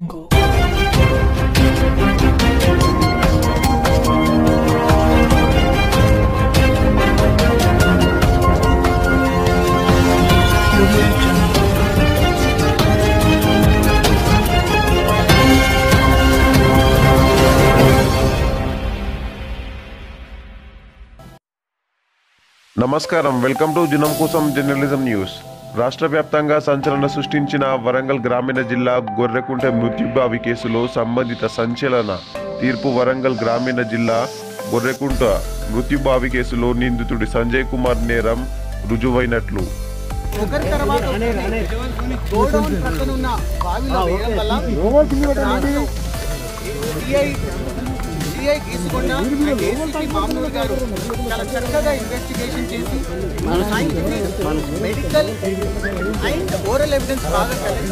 Go. నమస్కారం welcome to జనం కోసం జర్నలిజం న్యూస్. రాష్ట్ర వ్యాప్తంగా సంచలన సృష్టించిన వరంగల్ గ్రామీణ జిల్లా గొర్రెకుంట మృత్యుబావి కేసులో సంబంధిత సంచలన తీర్పు. వరంగల్ గ్రామీణ జిల్లా గొర్రెకుంట మృత్యుబావి కేసులో నిందితుడి సంజయ్ కుమార్ నేరం రుజువైనట్లు చాలా చక్కగా ఇన్వెస్టిగేషన్ చేసి scientific, medical and oral evidence బాగా కలెక్ట్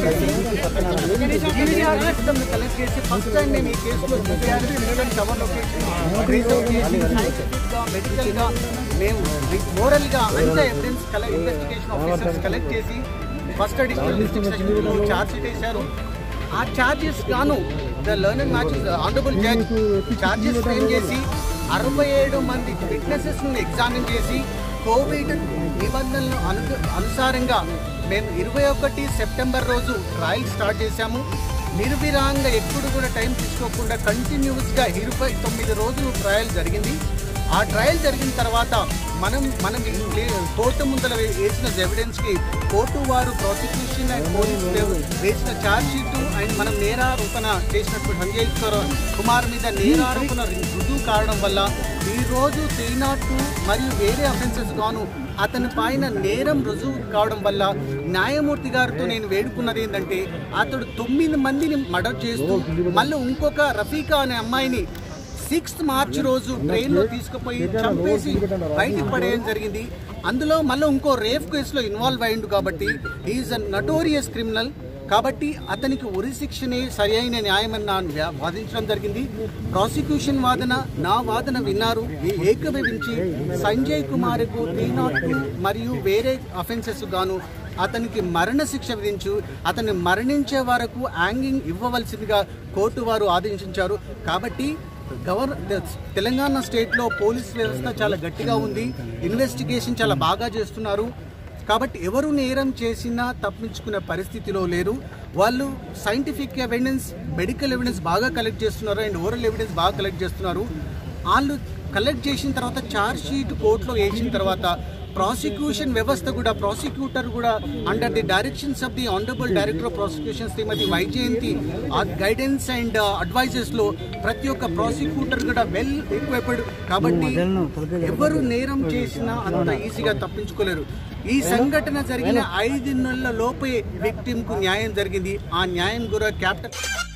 చేసి ఫస్ట్ టైం మేము ఈ కేసులో కవర్ లొకేషన్ సైంటిఫిక్గా, మెడికల్గా మేము ఓరల్గా అంతా ఎవిడెన్స్ ఇన్వెస్టిగేషన్ ఆఫీసర్స్ కలెక్ట్ చేసి ఫస్ట్ అడిషనల్ డిస్ట్రిక్ట్ సెషన్లో ఛార్జ్ షీట్ వేశారు. ఆ ఛార్జెస్ గాను the learning matches honourable judge charges frame చేసి 67 మంది విట్నెసెస్ను ఎగ్జామిన్ చేసి కోవిడ్ నిబంధనలు అనుసారంగా మేము 21 సెప్టెంబర్ రోజు ట్రయల్ స్టార్ట్ చేశాము. నిర్విరాంగా ఎప్పుడు కూడా టైం తీసుకోకుండా కంటిన్యూస్గా 29 రోజులు ట్రయల్ జరిగింది. ఆ ట్రయల్ జరిగిన తర్వాత మనం కోర్టు ముందర వేసిన ఎవిడెన్స్కి కోర్టు వారు ప్రాసిక్యూషన్ అండ్ పోలీసు వేసిన ఛార్జ్ షీటు అండ్ మనం నేరారోపణ చేసినటువంటి సంజయ్ కుమార్ మీద నేరారోపణ రుజువు కావడం వల్ల ఈరోజు 302 మరియు వేరే అఫెన్సెస్ గాను అతని పైన నేరం రుజువు కావడం వల్ల న్యాయమూర్తి గారితో నేను వేడుకున్నది ఏంటంటే అతడు 9 మందిని మర్డర్ చేస్తూ మళ్ళీ ఇంకొక రఫీకా అనే అమ్మాయిని 6th మార్చ్ రోజు ట్రైన్లో తీసుకుపోయి చంపేసి బయటికి పడేయడం జరిగింది. అందులో మళ్ళీ ఇంకో రేప్ కేసులో ఇన్వాల్వ్ అయ్యిండు కాబట్టి ఈజ్ అ నటోరియస్ క్రిమినల్. కాబట్టి అతనికి ఉరి శిక్షనే సరి అయిన న్యాయమని నా వాదించడం జరిగింది. ప్రాసిక్యూషన్ వాదన నా వాదన విన్నారు. ఏకీభవించి సంజయ్ కుమార్కు 302 మరియు వేరే అఫెన్సెస్ గాను అతనికి మరణశిక్ష విధించు అతన్ని మరణించే వరకు హ్యాంగింగ్ ఇవ్వవలసిందిగా కోర్టు వారు ఆదేశించారు. కాబట్టి తెలంగాణ స్టేట్లో పోలీస్ వ్యవస్థ చాలా గట్టిగా ఉంది, ఇన్వెస్టిగేషన్ చాలా బాగా చేస్తున్నారు. కాబట్టి ఎవరు నేరం చేసినా తప్పించుకునే పరిస్థితిలో లేరు. వాళ్ళు సైంటిఫిక్ ఎవిడెన్స్, మెడికల్ ఎవిడెన్స్ బాగా కలెక్ట్ చేస్తున్నారు అండ్ ఓరల్ ఎవిడెన్స్ బాగా కలెక్ట్ చేస్తున్నారు. వాళ్ళు కలెక్ట్ చేసిన తర్వాత ఛార్జ్ షీట్ కోర్టులో వేసిన తర్వాత ప్రాసిక్యూషన్ వ్యవస్థ కూడా ప్రాసిక్యూటర్ కూడా under the directions of the honourable director of prosecution Shrimati Vaijayanti guidance and అడ్వైజెస్లో ప్రతి ఒక్క ప్రాసిక్యూటర్ కూడా వెల్ ఎక్విప్డ్. కాబట్టి ఎవరు నేరం చేసినా అంత ఈజీగా తప్పించుకోలేరు. ఈ సంఘటన జరిగిన 5 నెలల లోపే విక్టిమ్కు న్యాయం జరిగింది. ఆ న్యాయం కూడా క్యాప్టెన్